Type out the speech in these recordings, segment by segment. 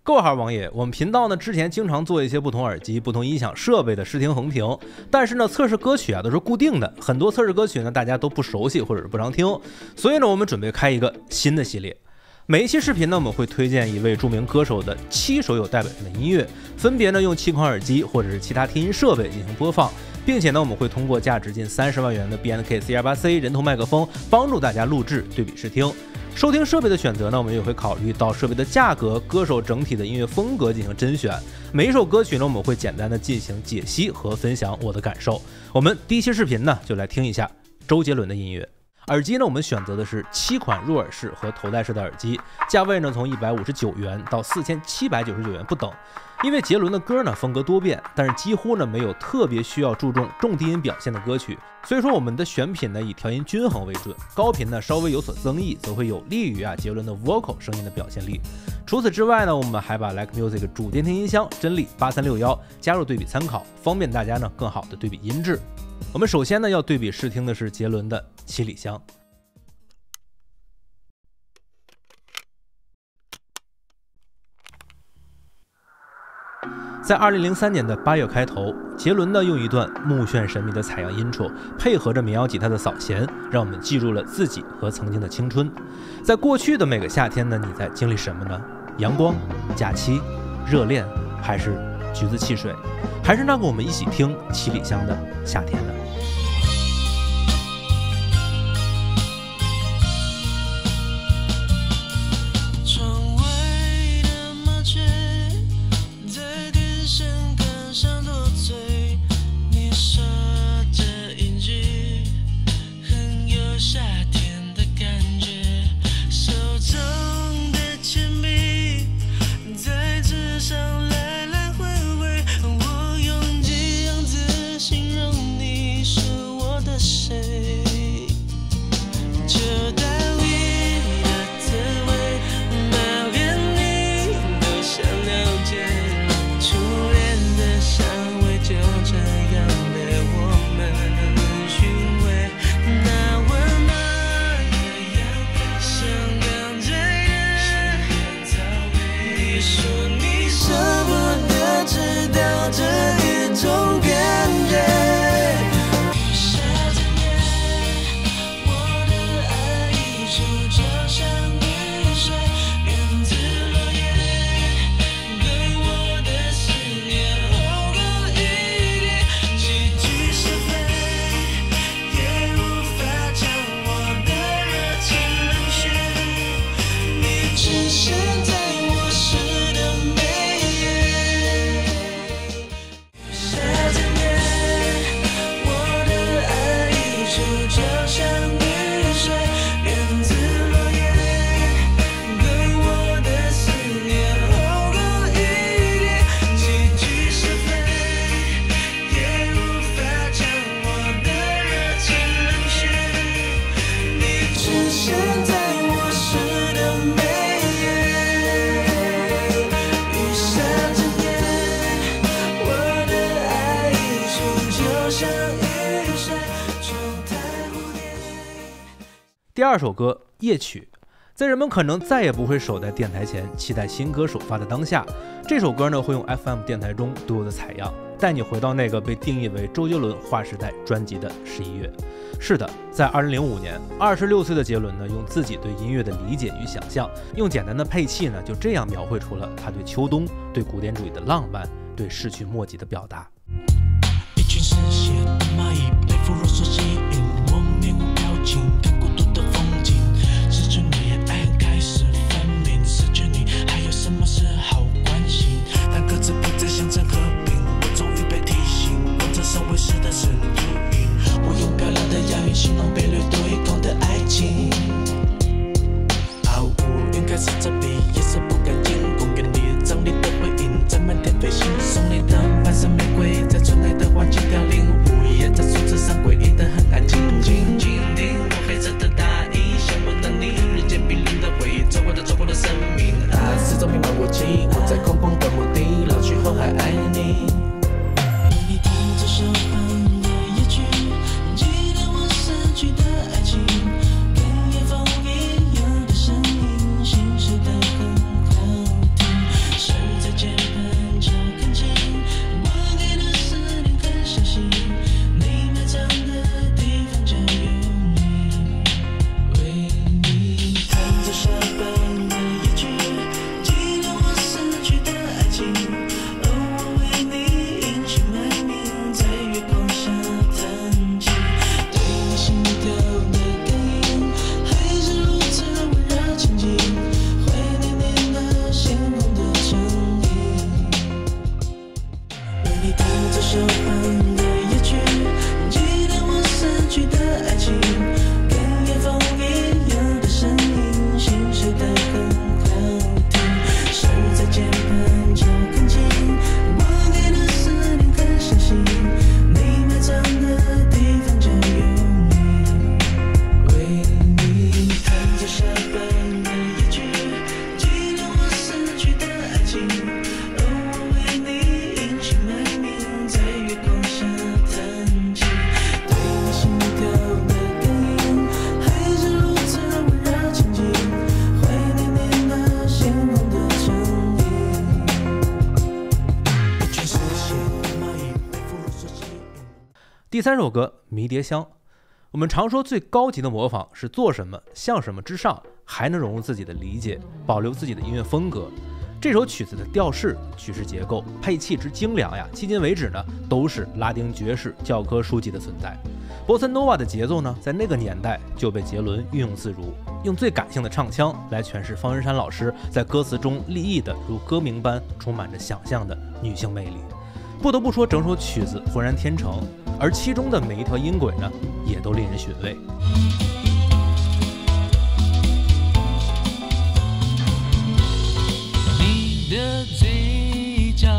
各位好，王爷，我们频道呢之前经常做一些不同耳机、不同音响设备的试听横评，但是呢测试歌曲啊都是固定的，很多测试歌曲呢大家都不熟悉或者是不常听，所以呢我们准备开一个新的系列。每一期视频呢我们会推荐一位著名歌手的7首有代表性的音乐，分别呢用7款耳机或者是其他听音设备进行播放，并且呢我们会通过价值近30万元的 B&K C28C 人头麦克风帮助大家录制对比试听。收听设备的选择呢，我们也会考虑到设备的价格、歌手整体的音乐风格进行甄选。每一首歌曲呢，我们会简单的进行解析和分享我的感受。我们第一期视频呢，就来听一下周杰伦的音乐。耳机呢，我们选择的是7款入耳式和头戴式的耳机，价位呢从159元到4799元不等。因为杰伦的歌呢风格多变，但是几乎呢没有特别需要注重重低音表现的歌曲，所以说我们的选品呢以调音均衡为准，高频呢稍微有所增益，则会有利于杰伦的 vocal 声音的表现力。除此之外呢，我们还把 Like Music 主监听音箱真力8361加入对比参考，方便大家呢更好的对比音质。我们首先呢要对比试听的是杰伦的七里香。在2003年的8月开头，杰伦呢用一段目眩神迷的采样 intro， 配合着民谣吉他的扫弦，让我们记住了自己和曾经的青春。在过去的每个夏天呢，你在经历什么呢？阳光、假期、热恋，还是橘子汽水，还是那个我们一起听七里香的夏天呢？第二首歌《夜曲》，在人们可能再也不会守在电台前期待新歌首发的当下，这首歌呢会用 FM 电台中独有的采样，带你回到那个被定义为周杰伦划时代专辑的11月。是的，在2005年，26岁的杰伦呢，用自己对音乐的理解与想象，用简单的配器呢，就这样描绘出了他对秋冬、对古典主义的浪漫、对逝去莫及的表达。 一群嗜血的蚂蚁被腐肉所吸引，我面无表情，看孤独的风景。失去你，爱开始分明，失去你，还有什么是好关心？当歌词不再象征和平，我终于被提醒，望着上位时的是注音。我用漂亮的押韵形容被掠对空的爱情。乌云开始遮蔽，夜色不干净，公园里张力的回音在漫天飞行，送你的半生玫瑰在春来的环境凋零，午夜在树枝上诡异的很安静，静静听我黑色的大衣，羡慕的你，日渐冰冷的回忆，走过的生命，四周弥漫雾气，我在空旷的墓地，老去后还爱你。为你弹这首的夜曲，记得我逝去的爱情，跟夜风一样的声音，心事的很好听。 第3首歌《迷迭香》，我们常说最高级的模仿是做什么像什么之上，还能融入自己的理解，保留自己的音乐风格。这首曲子的调式、曲式结构、配器之精良呀，迄今为止呢都是拉丁爵士教科书级的存在。波萨诺瓦的节奏呢，在那个年代就被杰伦运用自如，用最感性的唱腔来诠释方文山老师在歌词中立意的如歌名般充满着想象的女性魅力。不得不说，整首曲子浑然天成，而其中的每一条音轨呢，也都令人寻味。 你的嘴角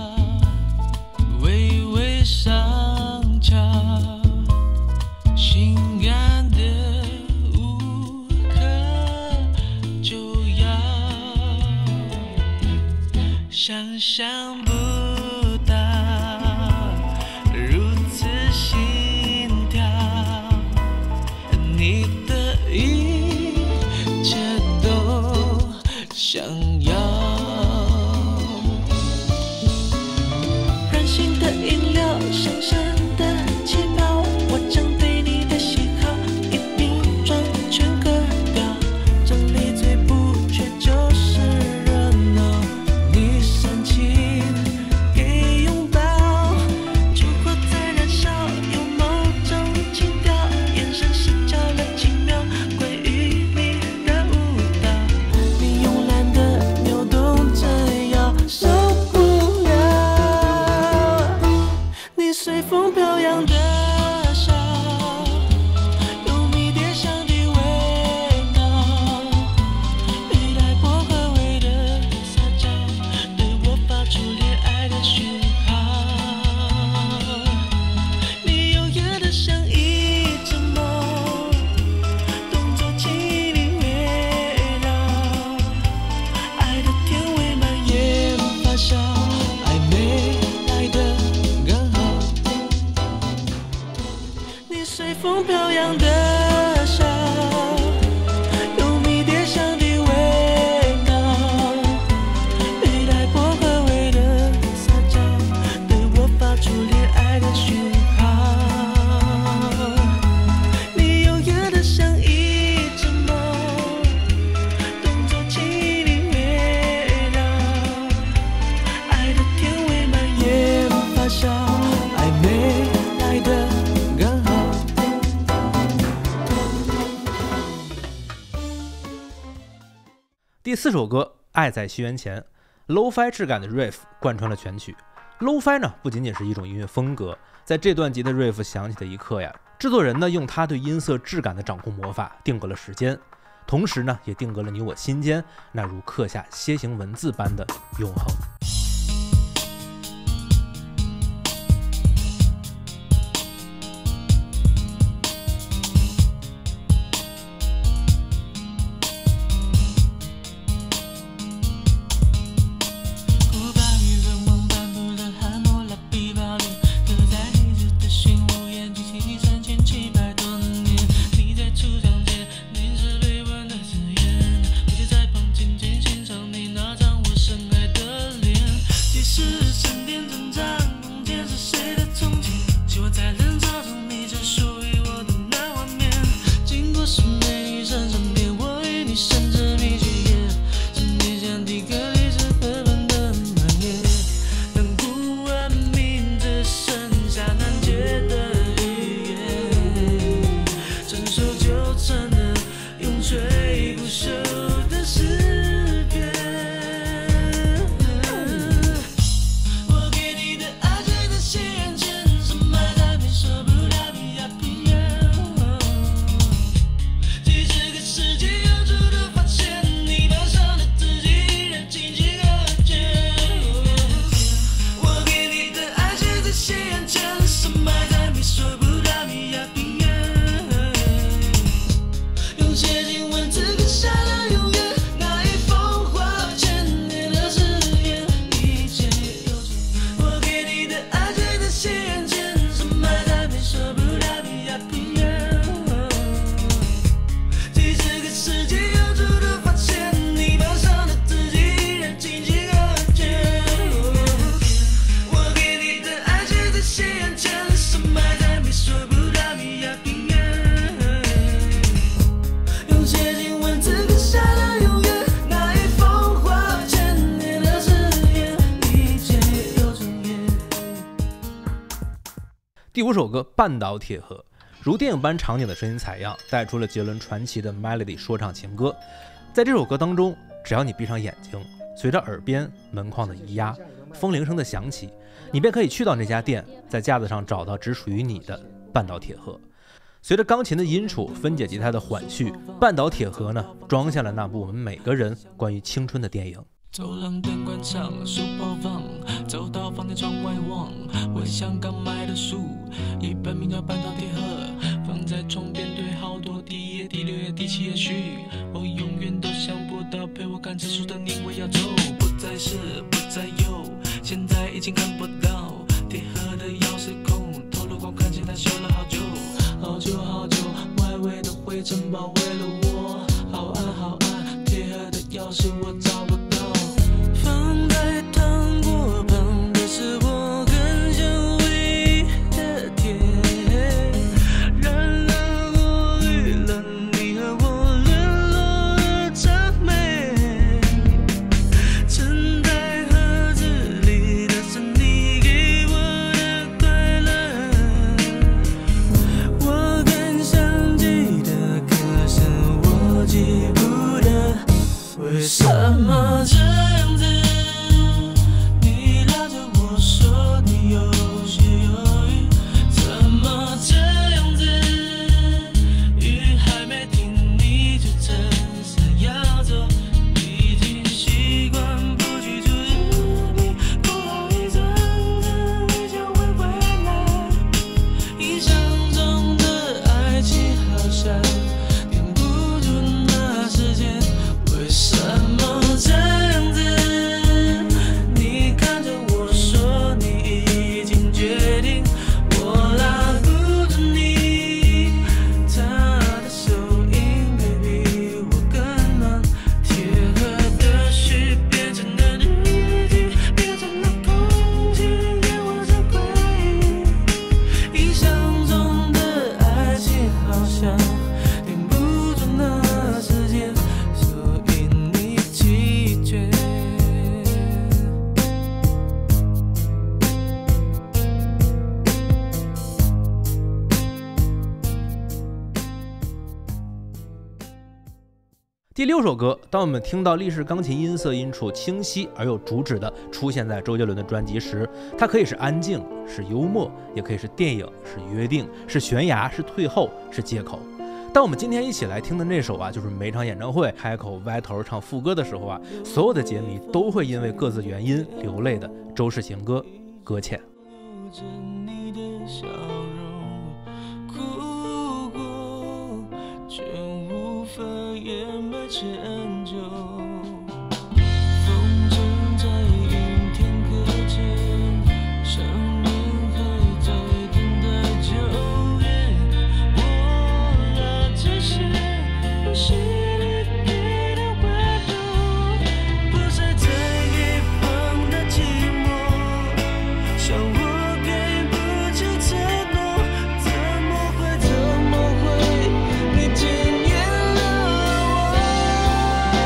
微微上翘，性感的无可救药，想象不到如此心跳，你的一切都想要。软性的饮料，上升的气泡，我将对你的喜好一瓶装全喝掉。这里最不缺就是热闹，你深情给拥抱，烛火在燃烧，有某种情调，眼神失焦了几秒，关于你的舞蹈，你慵懒的扭动着腰，受不了你随风飘扬的笑，有迷迭香的味道，雨带薄荷味的撒娇，对我发出恋爱的讯号。你优雅的像一只猫，动作轻盈围绕，爱的甜味蔓延发酵，暧昧来得刚好。你随风飘扬的笑，有迷迭香的味道，雨带薄荷味的撒娇，对我发出恋爱的讯号。你优雅的像一只猫，动作轻盈围绕，爱的甜味蔓延发酵，暧昧来得刚好。 第4首歌《爱在西元前》，lo-fi 质感的 riff 贯穿了全曲。lo-fi 呢不仅仅是一种音乐风格，在这段吉他 riff 响起的一刻呀，制作人呢用他对音色质感的掌控魔法定格了时间，同时呢也定格了你我心间那如刻下楔形文字般的永恒。 我把鱼跟网颁布了汉谟拉比法律，刻在黑日的心无言，距离3700多年。你在出场前凝视泪吻的字眼，我就在旁静静欣赏你那张我深爱的脸。 第5首歌《半岛铁盒》，如电影般场景的声音采样，带出了杰伦传奇的 melody 说唱情歌。在这首歌当中，只要你闭上眼睛，随着耳边门框的移压，风铃声的响起，你便可以去到那家店，在架子上找到只属于你的半岛铁盒。随着钢琴的音触，分解吉他的缓序，半岛铁盒呢，装下了那部我们每个人关于青春的电影。 走廊灯关上，书包放，走到房间窗外望，我香港买的书，一本名叫《半岛铁盒》，放在床边堆好多，第1页、第6页、第7页序，我永远都想不到陪我看成书的你我要走，不再是不再有，现在已经看不到铁盒的钥匙孔，透了光看见它修了好久好久好久，外围的灰尘包围了我，好暗好暗，铁盒的钥匙我找不到。放在糖果旁的是我更想唯一的甜，染了过滤了你和我沦落的谄媚，沉在盒子里的是你给我的快乐，我更想记得，可是我记不得为什么这样子。 第6首歌，当我们听到立式钢琴音色音处清晰而又主旨的出现在周杰伦的专辑时，它可以是安静，是幽默，也可以是电影，是约定，是悬崖，是退后，是借口。但我们今天一起来听的那首啊，就是每场演唱会开口歪头唱副歌的时候啊，所有的杰迷都会因为各自原因流泪的周氏情歌《搁浅》。 很久，风筝在阴天搁浅，想念还在等待救援。我俩只是用心里给的温柔，不再在一旁的寂寞，像我给不起承诺，怎么会你惊艳了我？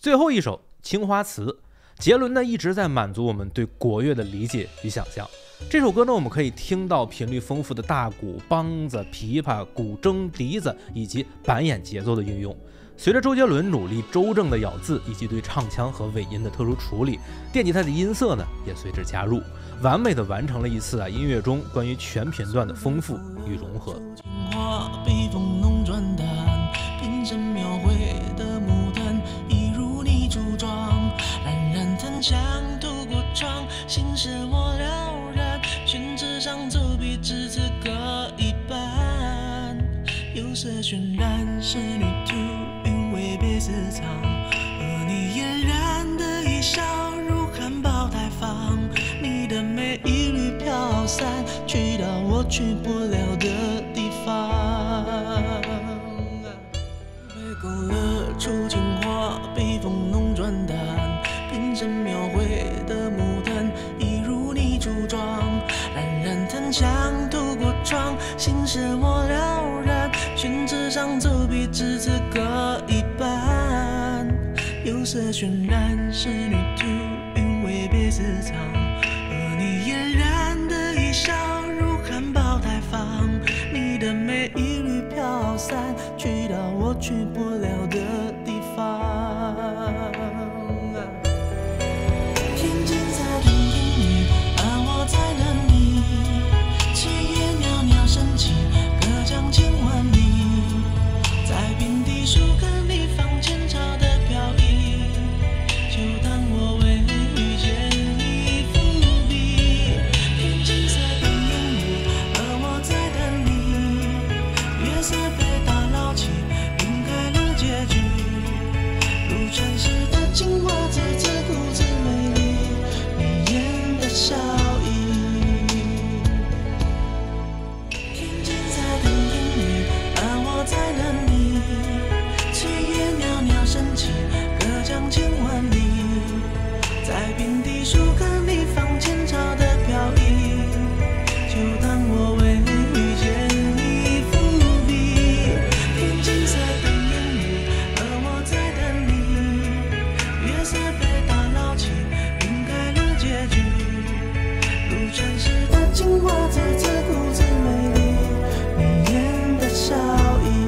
最后一首《青花瓷》，杰伦呢一直在满足我们对国乐的理解与想象。这首歌呢，我们可以听到频率丰富的大鼓、梆子、琵琶、古筝、笛子以及板眼节奏的运用。随着周杰伦努力周正的咬字以及对唱腔和尾音的特殊处理，电吉他的音色呢也随之加入，完美的完成了一次音乐中关于全频段的丰富与融合。 被风弄转淡，平生描绘的牡丹，一如你柱状，冉冉檀香透过窗，心事我了然，宣纸上走笔只字各一半，有色渲染仕女图，韵味别私藏，和你嫣然的一笑如含苞待放，你的美一缕飘散，去到我去不了的地方。回勾勒出情话，被风弄转淡，平生描绘的牡丹，一如你柱状，冉冉檀香透过窗，心事我了然，宣纸上走笔只字各一半，有色渲染仕女图，韵味别私藏，和你嫣然的一笑如含苞待放，你的美一缕飘散，去到我去不了的地方。天尽在等你，而我在等你，七叶袅袅升起，隔江千万里，在平地树根里放前朝的飘逸，就当我为遇见你伏笔。天尽在等你，而我在等你，月色被打捞起，晕开了结局，如传世的精华，字字固执美丽，眉眼的笑意。天尽在等你，而我在等你，七叶袅袅升起，隔江千万里，在平地树根里放前朝的飘逸，就当我为遇见你伏笔。天尽在等你，而我在等你，月色被打捞起，晕开了结局，如传世的精华，字字固执美丽，眉眼的笑意。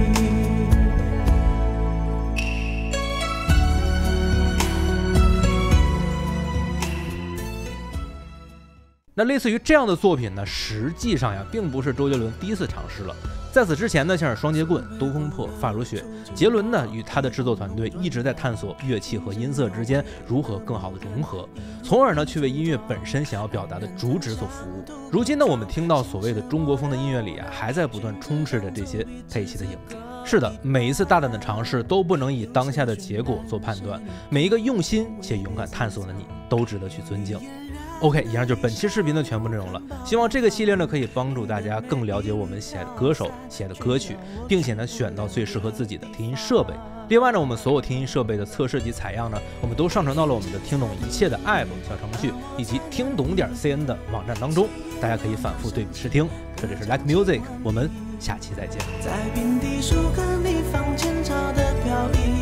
那类似于这样的作品呢，实际上呀，并不是周杰伦第一次尝试了。在此之前呢，像是双截棍、东风破、发如雪，杰伦呢与他的制作团队一直在探索乐器和音色之间如何更好的融合，从而呢去为音乐本身想要表达的主旨所服务。如今呢，我们听到所谓的中国风的音乐里啊，还在不断充斥着这些配器的影子。是的，每一次大胆的尝试都不能以当下的结果做判断，每一个用心且勇敢探索的你，都值得去尊敬。OK， 以上就是本期视频的全部内容了。希望这个系列呢可以帮助大家更了解我们喜爱的歌手、喜爱的歌曲，并且呢选到最适合自己的听音设备。另外呢，我们所有听音设备的测试及采样呢，我们都上传到了我们的听懂一切的 App 小程序以及听懂点 CN 的网站当中，大家可以反复对比试听。这里是 Like Music， 我们下期再见。 在平地树根里放前朝的飘逸。